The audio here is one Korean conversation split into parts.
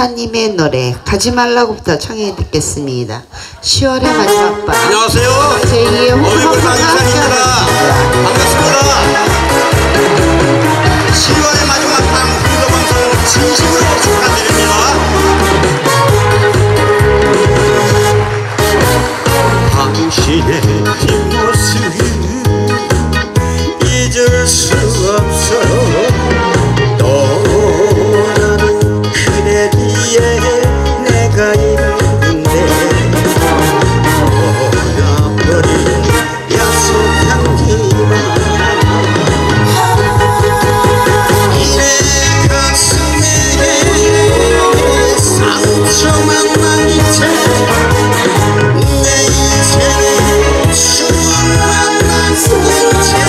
님의 노래 가지 말라고부터 청해 듣겠습니다. 10월의 마지막 밤. 안녕하세요. 제2의 어미골상 이상입니다. 반갑습니다. 10월의 마지막 밤 훈도방송을 진심으로 축하드립니다. 당신의 뒷모습 잊을 수 없어. 떠나는 그대 뒤에 내가 있는데 떠나버린 약속한 기만 내 가슴에 상처만 남긴 채 내 인생에 추억만 남긴 채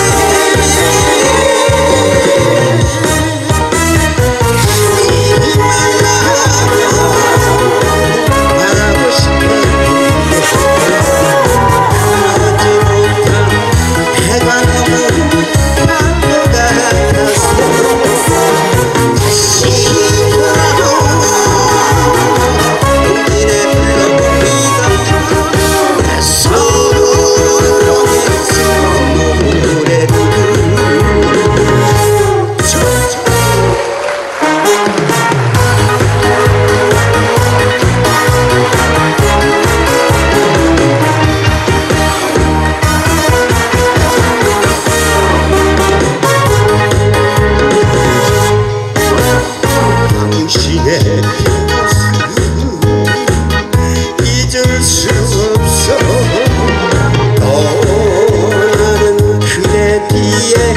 잊을 수 없어. 떠나는 그대 뒤에